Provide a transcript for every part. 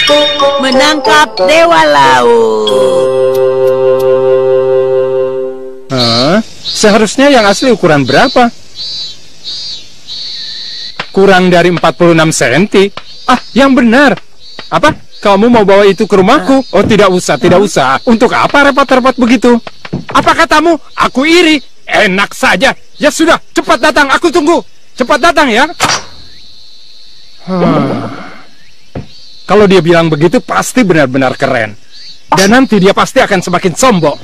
menangkap dewa laut. Seharusnya yang asli ukuran berapa? Kurang dari 46 cm. Yang benar. Apa? Kamu mau bawa itu ke rumahku? Oh, tidak usah, tidak usah. Untuk apa repot-repot begitu? Apa katamu? Aku iri. Enak saja. Ya sudah, cepat datang. Aku tunggu. Cepat datang ya. Kalau dia bilang begitu, pasti benar-benar keren. Dan nanti dia pasti akan semakin sombong.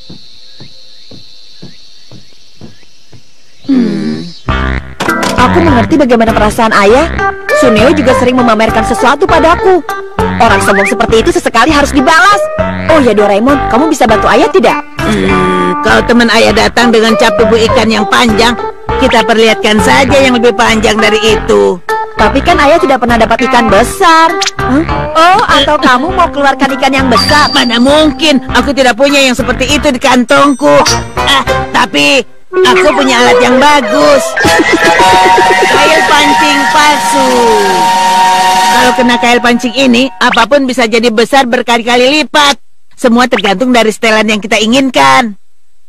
Aku mengerti bagaimana perasaan ayah. Suneo juga sering memamerkan sesuatu padaku. Orang sombong seperti itu sesekali harus dibalas. Oh ya Doraemon, kamu bisa bantu ayah tidak? Kalau teman ayah datang dengan cap tubuh ikan yang panjang, kita perlihatkan saja yang lebih panjang dari itu. Tapi kan ayah tidak pernah dapat ikan besar. Oh, atau kamu mau keluarkan ikan yang besar? Mana mungkin, aku tidak punya yang seperti itu di kantongku. Tapi aku punya alat yang bagus. Kail pancing palsu. Kalau kena kail pancing ini, apapun bisa jadi besar berkali-kali lipat. Semua tergantung dari setelan yang kita inginkan.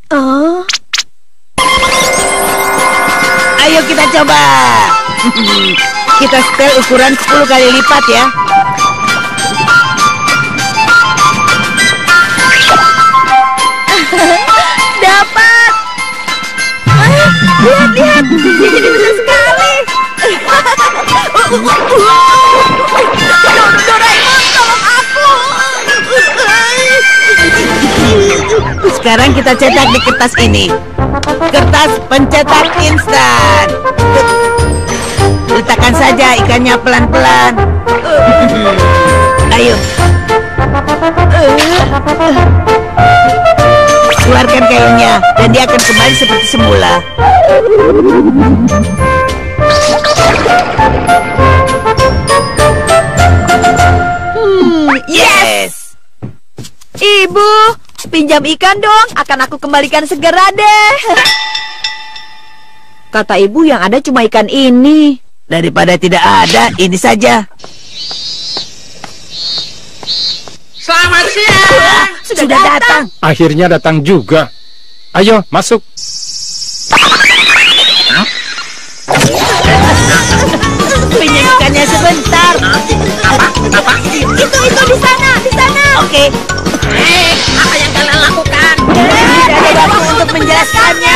Ayo kita coba. Kita setel ukuran 10 kali lipat ya. Dapat. Lihat, dia jadi besar sekali. Doraemon, tolong aku. Sekarang kita cetak di kertas ini. Kertas pencetak instan. Letakkan saja ikannya pelan-pelan. Ayo. Keluarkan kailnya dan dia akan kembali seperti semula. Yes. Ibu, pinjam ikan dong. Akan aku kembalikan segera deh. Kata ibu yang ada cuma ikan ini. Daripada tidak ada, ini saja. Selamat siang. Sudah datang. Akhirnya datang juga. Ayo, masuk. Pinjam ikannya sebentar. Apa? Itu di sana. Oke. Apa yang kalian lakukan? Tidak ada waktu untuk menjelaskannya.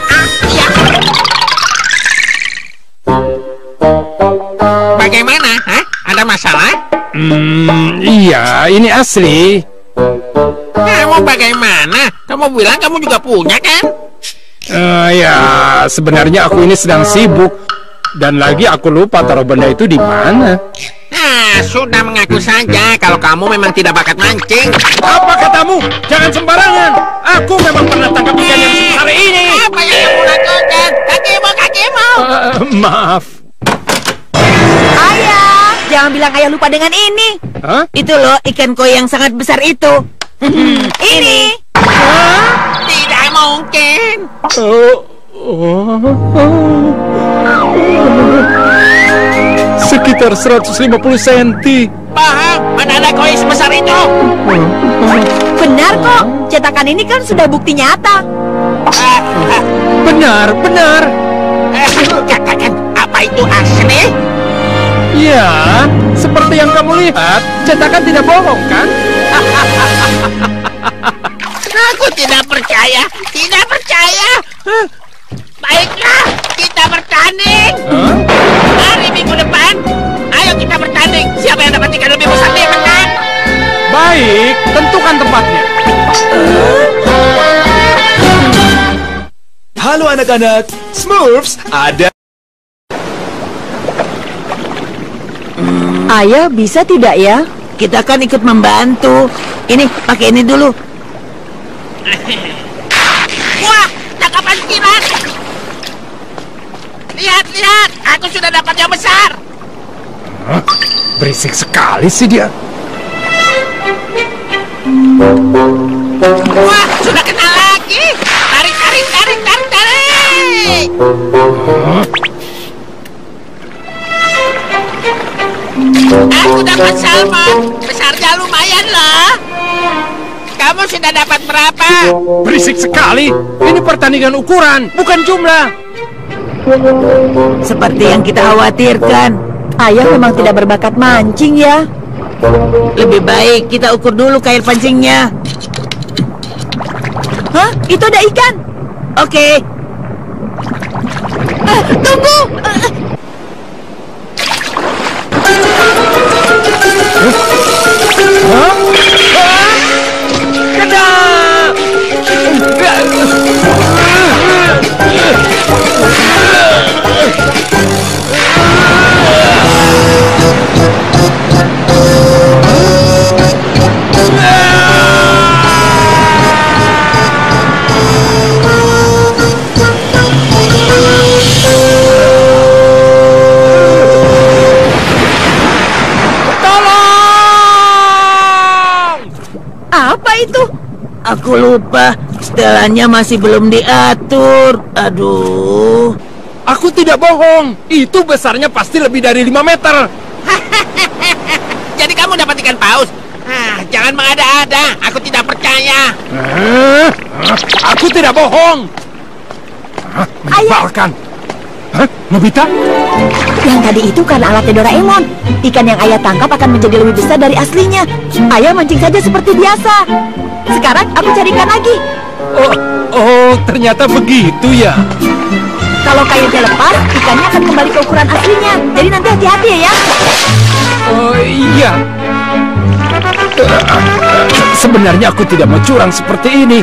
Bagaimana? Ada masalah? Iya, ini asli. Kamu bagaimana? Kamu bilang kamu juga punya kan? Ya, sebenarnya aku ini sedang sibuk. Dan lagi aku lupa taruh benda itu di mana. Sudah mengaku saja kalau kamu memang tidak bakat mancing. Apa katamu? Jangan sembarangan. Aku memang pernah tangkap ikan yang sebesar ini. Apa yang kamu lakukan? Kakimu. Maaf. Ayah, jangan bilang ayah lupa dengan ini. Hah? Itu loh ikan koi yang sangat besar itu. Ini. Tidak mungkin. Sekitar 150 cm. Paham? Mana ada koi sebesar itu? Benar kok. Cetakan ini kan sudah bukti nyata. Benar. Katakan, apa itu asli? Ya, seperti yang kamu lihat, cetakan tidak bohong kan? Aku tidak percaya. Baiklah, kita bertanding. Hari minggu depan, ayo kita bertanding. Siapa yang dapat ikan lebih besar dia menang. Baik, tentukan tempatnya. Halo anak-anak, Smurfs ada. Ayah bisa tidak ya? Kita kan ikut membantu. Ini, pakai ini dulu. Wah, tangkapan pirat. Lihat, aku sudah dapat yang besar. Berisik sekali sih dia. Wah, sudah kena lagi. Tarik. Aku dapat salmon. Besarnya lumayan loh. Kamu sudah dapat berapa? Berisik sekali. Ini pertandingan ukuran, bukan jumlah. Seperti yang kita khawatirkan. Ayah memang tidak berbakat mancing ya. Lebih baik kita ukur dulu kail pancingnya. Hah? Itu ada ikan. Oke. Tunggu. Hah? Kena! Apa itu? Aku lupa. Setelannya masih belum diatur. Aduh. Aku tidak bohong. Itu besarnya pasti lebih dari 5 meter. Jadi kamu dapat ikan paus? Jangan mengada-ada. Aku tidak percaya. Aku tidak bohong. Menyebalkan. Hah? Nobita? Yang tadi itu kan alatnya Doraemon. Ikan yang ayah tangkap akan menjadi lebih besar dari aslinya. Ayah mancing saja seperti biasa. Sekarang aku cari ikan lagi. Oh, ternyata begitu ya. Kalau kailnya lepas, ikannya akan kembali ke ukuran aslinya. Jadi nanti hati-hati ya. Oh iya. Sebenarnya aku tidak mau curang seperti ini.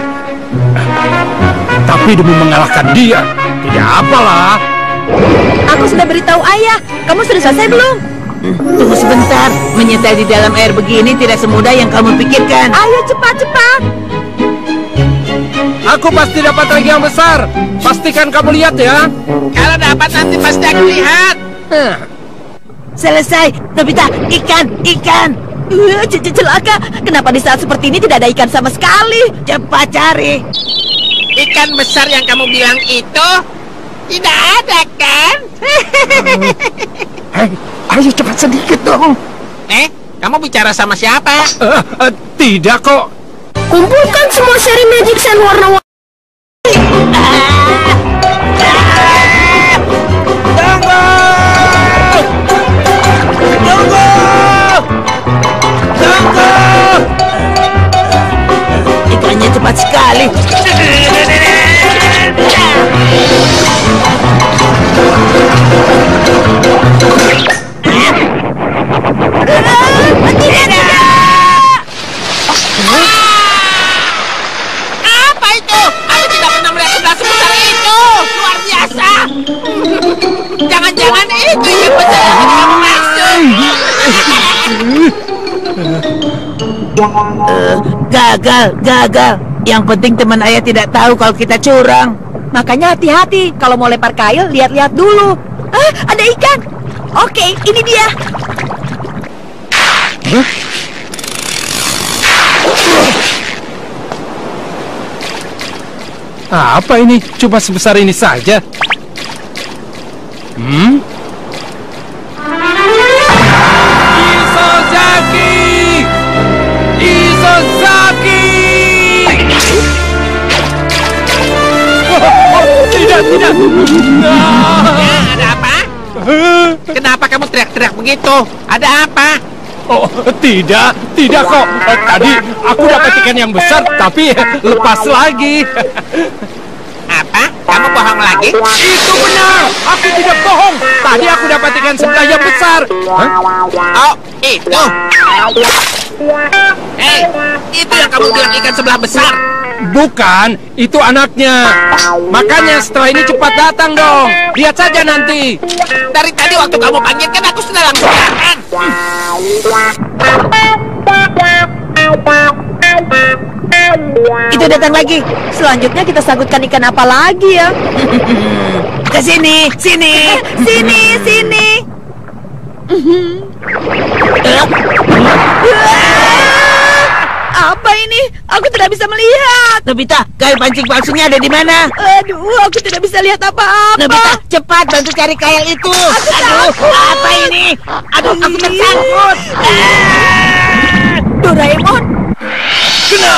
Tapi demi mengalahkan dia, tidak apalah. Aku sudah beritahu ayah. Kamu sudah selesai belum? Tunggu sebentar. Menyetel di dalam air begini tidak semudah yang kamu pikirkan. Ayo cepat-cepat. Aku pasti dapat lagi yang besar. Pastikan kamu lihat ya. Kalau dapat nanti pasti aku lihat. Selesai. Nobita, ikan. Celaka. Kenapa di saat seperti ini tidak ada ikan sama sekali? Cepat cari. Ikan besar yang kamu bilang itu tidak ada kan? Hei, ayo cepat sedikit dong. Kamu bicara sama siapa? Tidak kok. Kumpulkan semua seri Magic Sand warna-warni. Ikannya cepat sekali. Apa itu? Aku tidak pernah melihat sebelah sebesar itu. Luar biasa. Jangan-jangan itu yang besar yang kamu maksud. Gagal. Yang penting teman ayah tidak tahu kalau kita curang. Makanya hati-hati. Kalau mau lempar kail, lihat-lihat dulu. Ada ikan. Oke, ini dia. Apa ini? Cuma sebesar ini saja. Isozaki! Tidak. Ada apa? Kenapa kamu teriak-teriak begitu? Ada apa? Oh, tidak kok. Tadi aku dapat ikan yang besar, tapi lepas lagi. Apa? Kamu bohong lagi? Itu benar. Aku tidak bohong. Tadi aku dapat ikan sebelah yang besar. Hah? Oh, itu. Hei, itu yang kamu bilang ikan sebelah besar. Bukan, itu anaknya. Makanya setelah ini cepat datang dong. Lihat saja nanti. Dari tadi waktu kamu panggil kan aku sudah langsung datang. Itu datang lagi. Selanjutnya kita sangkutkan ikan apa lagi ya? Ke sini. Sini. Apa ini? Aku tidak bisa melihat. Nobita, kail pancing palsunya ada di mana? Aduh, aku tidak bisa lihat apa-apa. Nobita, cepat bantu cari kail itu. Aduh, apa ini? Aduh, aku tersangkut. Doraemon. Kena!